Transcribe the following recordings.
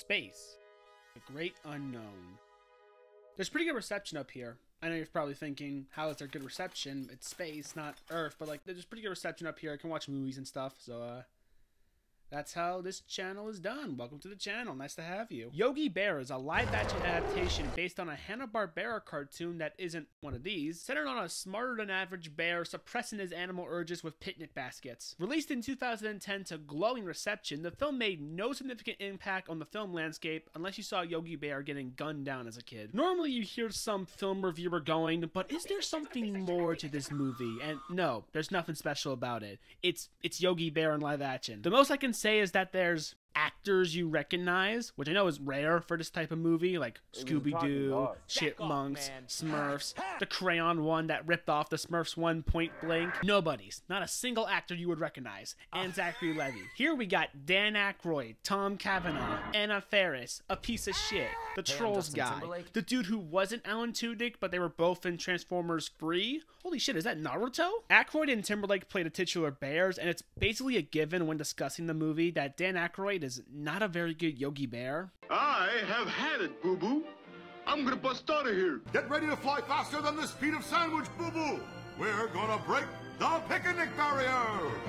Space. The Great Unknown. There's pretty good reception up here. I know you're probably thinking, how is there good reception? It's space, not Earth, but like, there's pretty good reception up here. I can watch movies and stuff, so that's how this channel is done. Welcome to the channel. Nice to have you. Yogi Bear is a live-action adaptation based on a Hanna-Barbera cartoon that isn't one of these, centered on a smarter-than-average bear suppressing his animal urges with picnic baskets. Released in 2010 to glowing reception, the film made no significant impact on the film landscape unless you saw Yogi Bear getting gunned down as a kid. Normally you hear some film reviewer going, but is there something more to this movie? And no, there's nothing special about it. It's Yogi Bear in live action. The most I can say is that there's actors you recognize, which I know is rare for this type of movie, like Scooby-Doo, Chipmunks, Smurfs, the Crayon one that ripped off the Smurfs one, Point Blank. Nobody's. Not a single actor you would recognize. And Zachary Levi. Here we got Dan Aykroyd, Tom Cavanaugh, Anna Faris, a piece of shit, the Trolls guy, the dude who wasn't Alan Tudyk, but they were both in Transformers 3. Holy shit, is that Naruto? Aykroyd and Timberlake played the titular bears, and it's basically a given when discussing the movie that Dan Aykroyd is not a very good Yogi Bear. I have had it, boo-boo. I'm gonna bust out of here. Get ready to fly faster than the speed of sandwich, boo-boo. We're gonna break the picnic barrier.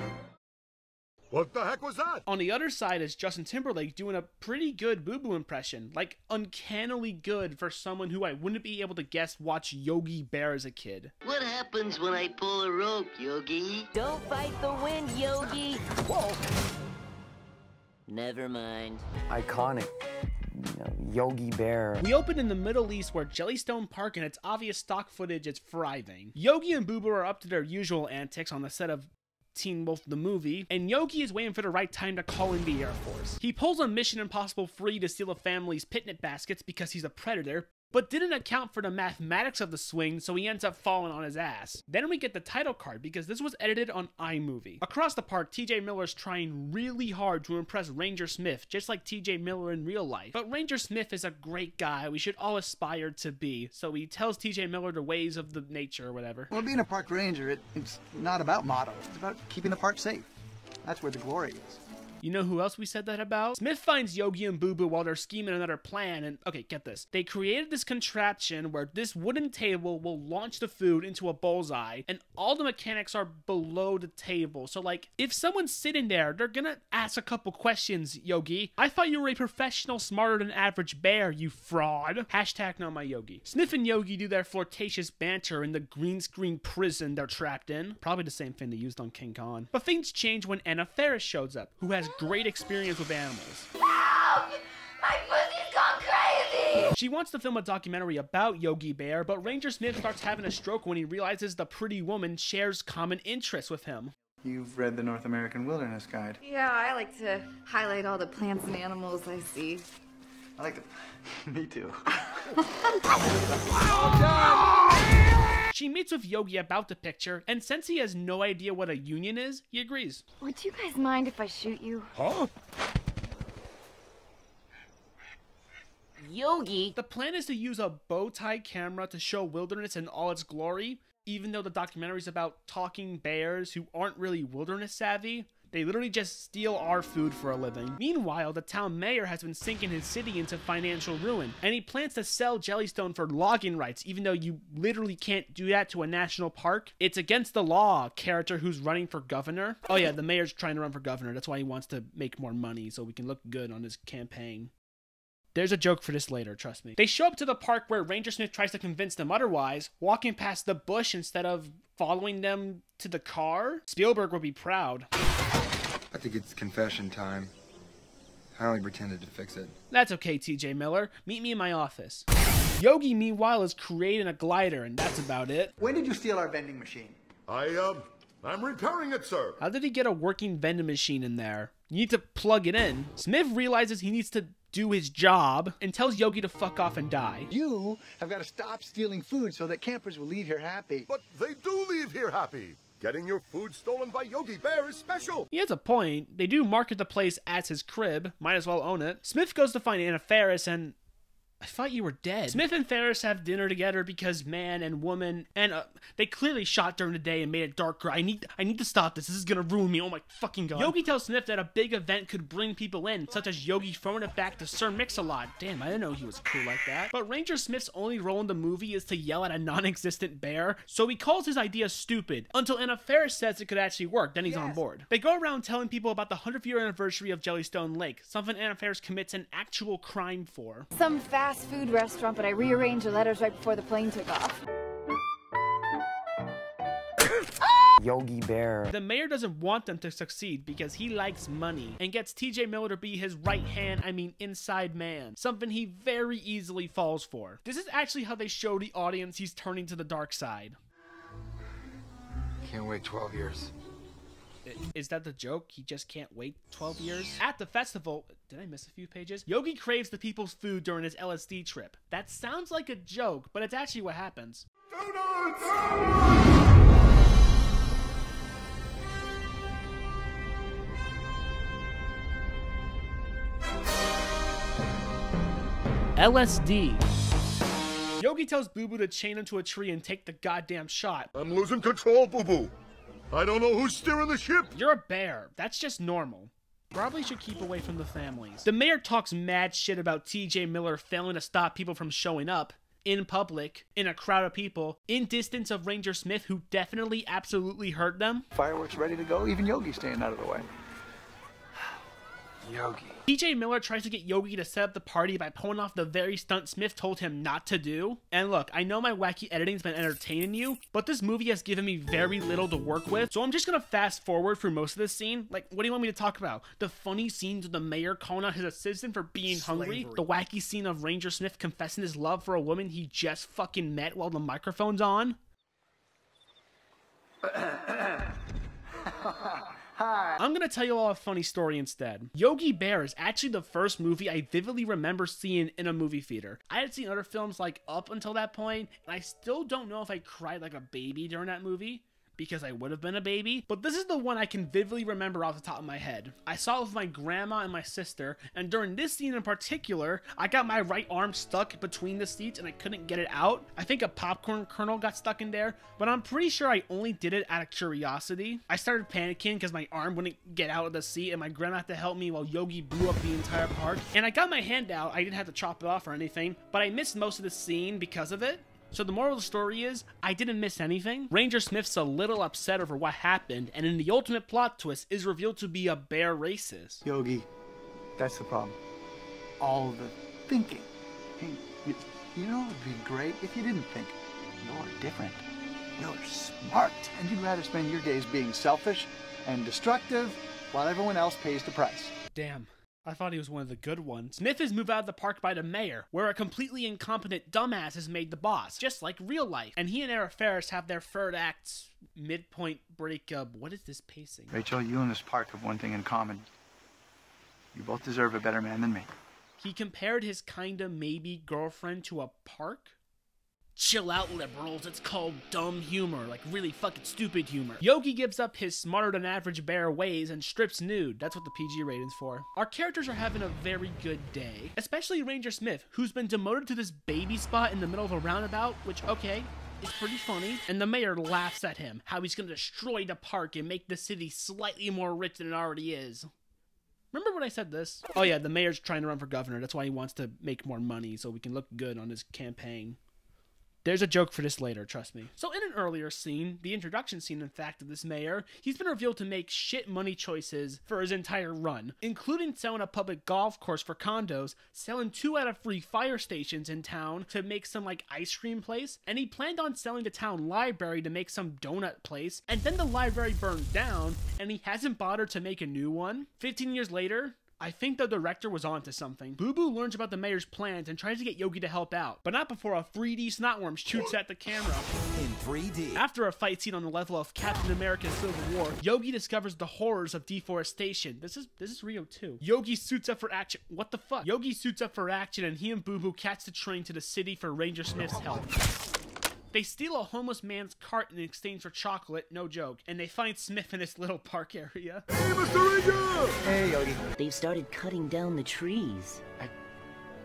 What the heck was that? On the other side is Justin Timberlake doing a pretty good Boo Boo impression. Like, uncannily good for someone who I wouldn't be able to guess watch Yogi Bear as a kid. What happens when I pull a rope, Yogi? Don't fight the wind, Yogi! Whoa! Never mind. Iconic. Yogi Bear. We open in the Middle East where Jellystone Park and its obvious stock footage is thriving. Yogi and Boo Boo are up to their usual antics on the set of Teen Wolf the movie, and Yogi is waiting for the right time to call in the Air Force. He pulls a Mission Impossible 3 to steal a family's picnic baskets because he's a predator, but didn't account for the mathematics of the swing, so he ends up falling on his ass. Then we get the title card, because this was edited on iMovie. Across the park, TJ Miller's trying really hard to impress Ranger Smith, just like TJ Miller in real life. But Ranger Smith is a great guy we should all aspire to be, so he tells TJ Miller the ways of the nature or whatever. Well, being a park ranger, it's not about motto. It's about keeping the park safe. That's where the glory is. You know who else we said that about? Smith finds Yogi and Boo Boo while they're scheming another plan, and okay, get this. They created this contraption where this wooden table will launch the food into a bullseye, and all the mechanics are below the table. So like, if someone's sitting there, they're gonna ask a couple questions, Yogi. I thought you were a professional, smarter than average bear, you fraud. Hashtag not my Yogi. Smith and Yogi do their flirtatious banter in the green screen prison they're trapped in. Probably the same thing they used on King Kong. But things change when Anna Faris shows up, who has great experience with animals. Help! My pussy's gone crazy! She wants to film a documentary about Yogi Bear, but Ranger Smith starts having a stroke when he realizes the pretty woman shares common interests with him. You've read the North American Wilderness Guide. Yeah, I like to highlight all the plants and animals I see. I like to... Me too. She meets with Yogi about the picture, and since he has no idea what a union is, he agrees. Would you guys mind if I shoot you? Huh? Yogi! The plan is to use a bow tie camera to show wilderness in all its glory, even though the documentary is about talking bears who aren't really wilderness savvy. They literally just steal our food for a living. Meanwhile, the town mayor has been sinking his city into financial ruin, and he plans to sell Jellystone for logging rights, even though you literally can't do that to a national park. It's against the law, character who's running for governor. Oh yeah, the mayor's trying to run for governor. That's why he wants to make more money so we can look good on his campaign. There's a joke for this later, trust me. They show up to the park where Ranger Smith tries to convince them otherwise, walking past the bush instead of following them to the car. Spielberg would be proud. I think it's confession time. I only pretended to fix it. That's okay, TJ Miller. Meet me in my office. Yogi, meanwhile, is creating a glider, and that's about it. When did you steal our vending machine? I'm repairing it, sir. How did he get a working vending machine in there? You need to plug it in. Smith realizes he needs to do his job and tells Yogi to fuck off and die. You have got to stop stealing food so that campers will leave here happy. But they do leave here happy. Getting your food stolen by Yogi Bear is special. He has a point. They do market the place as his crib. Might as well own it. Smith goes to find Anna Faris and... I thought you were dead. Smith and Ferris have dinner together because man and woman, and they clearly shot during the day and made it darker. I need to stop this. This is gonna ruin me. Oh my fucking god. Yogi tells Smith that a big event could bring people in, such as Yogi throwing it back to Sir Mix-a-Lot. Damn, I didn't know he was cool like that. But Ranger Smith's only role in the movie is to yell at a non-existent bear, so he calls his idea stupid, until Anna Ferris says it could actually work, then he's on board. They go around telling people about the 100th-year anniversary of Jellystone Lake, something Anna Ferris commits an actual crime for. Some fast food restaurant, but I rearranged the letters right before the plane took off. Yogi Bear. The mayor doesn't want them to succeed because he likes money and gets TJ Miller to be his right hand, inside man, something he very easily falls for. This is actually how they show the audience he's turning to the dark side. Can't wait 12 years. Is that the joke? He just can't wait 12 years? At the festival, did I miss a few pages? Yogi craves the people's food during his LSD trip. That sounds like a joke, but it's actually what happens. LSD. Yogi tells Boo Boo to chain him to a tree and take the goddamn shot. I'm losing control, Boo Boo. I don't know who's steering the ship. You're a bear. That's just normal. Probably should keep away from the families. The mayor talks mad shit about TJ Miller failing to stop people from showing up. In public, in a crowd of people, in distance of Ranger Smith, who definitely absolutely hurt them. Fireworks ready to go, even Yogi staying out of the way. Yogi. TJ Miller tries to get Yogi to set up the party by pulling off the very stunt Smith told him not to do. And look, I know my wacky editing's been entertaining you, but this movie has given me very little to work with, so I'm just gonna fast forward through most of this scene. Like, what do you want me to talk about? The funny scenes of the mayor calling out his assistant for being hungry? The wacky scene of Ranger Smith confessing his love for a woman he just fucking met while the microphone's on? I'm gonna tell you all a funny story instead. Yogi Bear is actually the first movie I vividly remember seeing in a movie theater. I had seen other films like up until that point, and I still don't know if I cried like a baby during that movie, because I would have been a baby, but this is the one I can vividly remember off the top of my head. I saw it with my grandma and my sister, and during this scene in particular, I got my right arm stuck between the seats and I couldn't get it out. I think a popcorn kernel got stuck in there, but I'm pretty sure I only did it out of curiosity. I started panicking because my arm wouldn't get out of the seat and my grandma had to help me while Yogi blew up the entire park. And I got my hand out, I didn't have to chop it off or anything, but I missed most of the scene because of it. So the moral of the story is, I didn't miss anything. Ranger Smith's a little upset over what happened, and in the ultimate plot twist, is revealed to be a bear racist. Yogi, that's the problem. All the thinking. Hey, you know, it'd be great if you didn't think. You're different. You're smart. And you'd rather spend your days being selfish and destructive while everyone else pays the price. Damn. I thought he was one of the good ones. Smith is moved out of the park by the mayor, where a completely incompetent dumbass is made the boss, just like real life. And he and Anna Ferris have their third act's midpoint breakup. What is this pacing? Rachel, you and this park have one thing in common. You both deserve a better man than me. He compared his kinda maybe girlfriend to a park? Chill out, liberals. It's called dumb humor, like really fucking stupid humor. Yogi gives up his smarter than average bear ways and strips nude. That's what the PG rating's for. Our characters are having a very good day, especially Ranger Smith, who's been demoted to this baby spot in the middle of a roundabout, which, okay, is pretty funny. And the mayor laughs at him, how he's gonna destroy the park and make the city slightly more rich than it already is. Remember when I said this? Oh yeah, the mayor's trying to run for governor. That's why he wants to make more money so we can look good on his campaign. There's a joke for this later, trust me. So in an earlier scene, the introduction scene in fact of this mayor, he's been revealed to make shit money choices for his entire run, including selling a public golf course for condos, selling 2 out of 3 fire stations in town to make some like ice cream place, and he planned on selling the town library to make some donut place, and then the library burned down, and he hasn't bothered to make a new one. 15 years later, I think the director was onto something. Boo Boo learns about the mayor's plans and tries to get Yogi to help out, but not before a 3D snotworm shoots at the camera. In 3D. After a fight scene on the level of Captain America's Civil War, Yogi discovers the horrors of deforestation. This is Rio too. Yogi suits up for action. What the fuck? Yogi suits up for action and he and Boo Boo catch the train to the city for Ranger Smith's help. They steal a homeless man's cart in exchange for chocolate, no joke, and they find Smith in this little park area. Hey, Mr. Ranger! Hey, Yogi. They've started cutting down the trees.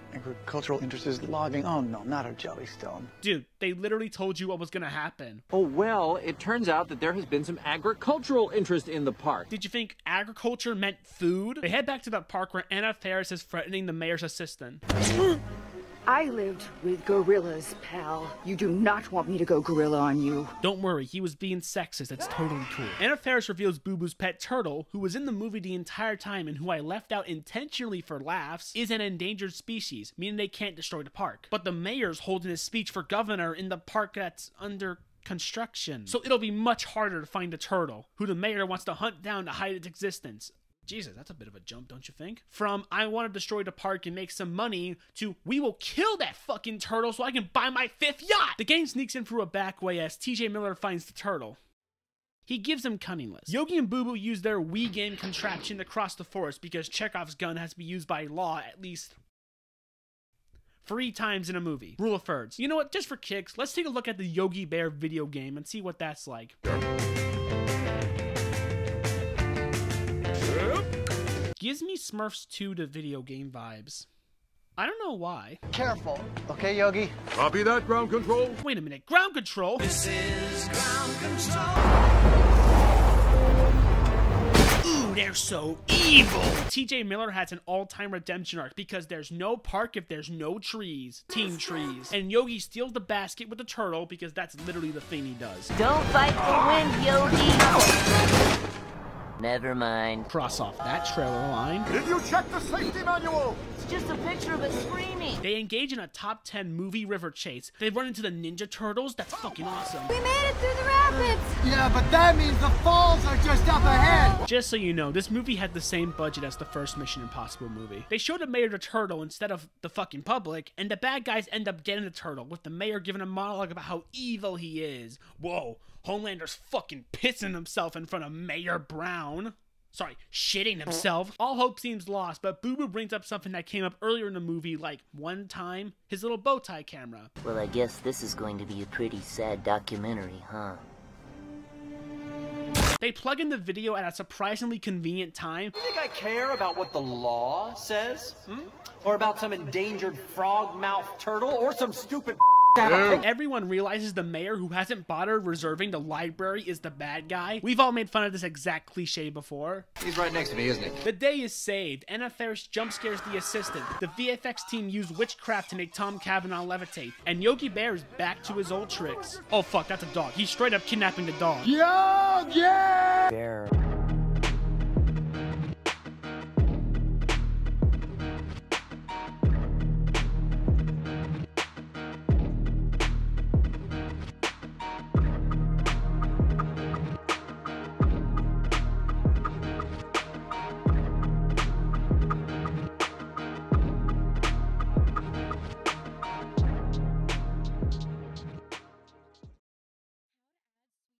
Agricultural interest is logging. Oh no, not a Jellystone. Dude, they literally told you what was gonna happen. Oh, well, it turns out that there has been some agricultural interest in the park. Did you think agriculture meant food? They head back to the park where Anna Faris is threatening the mayor's assistant. I lived with gorillas, pal. You do not want me to go gorilla on you. Don't worry, he was being sexist. That's totally cool. Anna Faris reveals Boo Boo's pet turtle, who was in the movie the entire time and who I left out intentionally for laughs, is an endangered species, meaning they can't destroy the park. But the mayor's holding his speech for governor in the park that's under construction. So it'll be much harder to find the turtle, who the mayor wants to hunt down to hide its existence. Jesus, that's a bit of a jump, don't you think? From, I want to destroy the park and make some money, to, we will kill that fucking turtle so I can buy my 5th yacht! The gang sneaks in through a back way as TJ Miller finds the turtle. He gives him cunningless. Yogi and Boo Boo use their Wii game contraption to cross the forest because Chekhov's gun has to be used by law at least 3 times in a movie. Rule of thirds. You know what, just for kicks, let's take a look at the Yogi Bear video game and see what that's like. Gives me Smurfs 2 to video game vibes. I don't know why. Careful, okay, Yogi? Copy that, ground control. Wait a minute, ground control? This is ground control. Ooh, they're so evil! TJ Miller has an all-time redemption arc because there's no park if there's no trees. Team trees. And Yogi steals the basket with the turtle because that's literally the thing he does. Don't fight for wind, Yogi. Never mind. Cross off that trailer line. Did you check the safety manual? It's just a picture of it screaming. They engage in a top 10 movie river chase. They run into the Ninja Turtles. That's fucking awesome. We made it through the rapids! Yeah, but that means the falls are just up ahead! Just so you know, this movie had the same budget as the first Mission Impossible movie. They showed the mayor the turtle instead of the fucking public, and the bad guys end up getting the turtle, with the mayor giving a monologue about how evil he is. Whoa, Homelander's fucking pissing himself in front of Mayor Brown. Sorry, shitting himself. All hope seems lost, but Boo Boo brings up something that came up earlier in the movie, like, one time, his little bow tie camera. Well, I guess this is going to be a pretty sad documentary, huh? They plug in the video at a surprisingly convenient time. You think I care about what the law says? Or about some endangered frog-mouthed turtle? Or some stupid Everyone realizes the mayor who hasn't bothered reserving the library is the bad guy. We've all made fun of this exact cliche before. He's right next to me, isn't he? The day is saved. Anna Faris jump scares the assistant. The VFX team used witchcraft to make Tom Cavanaugh levitate. And Yogi Bear is back to his old tricks. Oh fuck, that's a dog. He's straight up kidnapping the dog. Yogi!